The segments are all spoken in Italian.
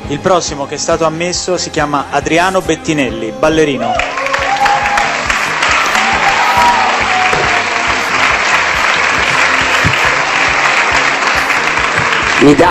Il prossimo che è stato ammesso si chiama Adriano Bettinelli, ballerino. Mi dà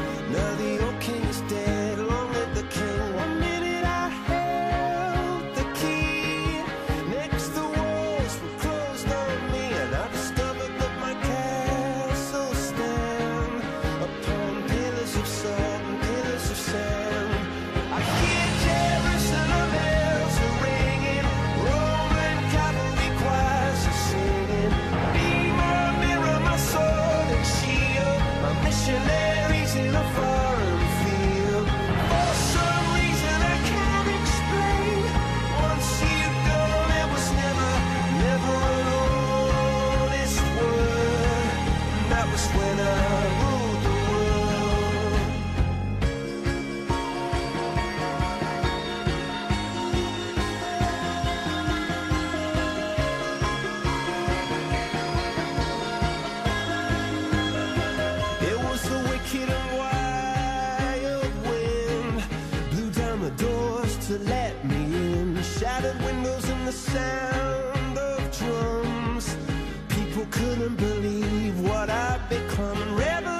to let me in. Shattered windows and the sound of drums. People couldn't believe what I'd become. Rebel